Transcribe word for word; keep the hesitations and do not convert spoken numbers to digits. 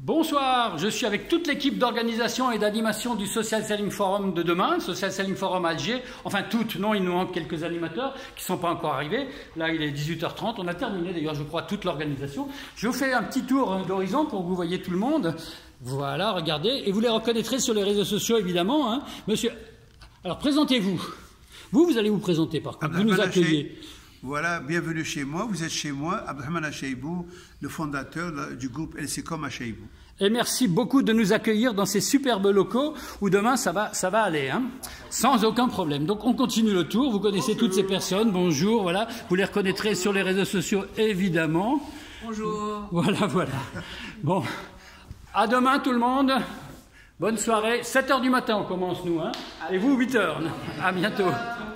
Bonsoir, je suis avec toute l'équipe d'organisation et d'animation du Social Selling Forum de demain, Social Selling Forum à Alger. Enfin toutes, non, il nous manque quelques animateurs qui ne sont pas encore arrivés. Là, il est dix-huit heures trente, on a terminé d'ailleurs, je crois, toute l'organisation. Je vous fais un petit tour d'horizon pour que vous voyez tout le monde. Voilà, regardez, et vous les reconnaîtrez sur les réseaux sociaux, évidemment. Hein. Monsieur, alors présentez-vous. Vous, vous allez vous présenter par contre, vous nous accueillez. Voilà, bienvenue chez moi, vous êtes chez moi, Abdelrahman Acheibou, le fondateur du groupe L C Com Acheibou. Et merci beaucoup de nous accueillir dans ces superbes locaux où demain ça va, ça va aller, hein, sans aucun problème. Donc on continue le tour, vous connaissez Bonjour. Toutes ces personnes, bonjour, voilà, vous les reconnaîtrez sur les réseaux sociaux évidemment. Bonjour. Voilà, voilà. Bon, à demain tout le monde, bonne soirée, sept heures du matin on commence nous, hein, et vous huit heures, à bientôt.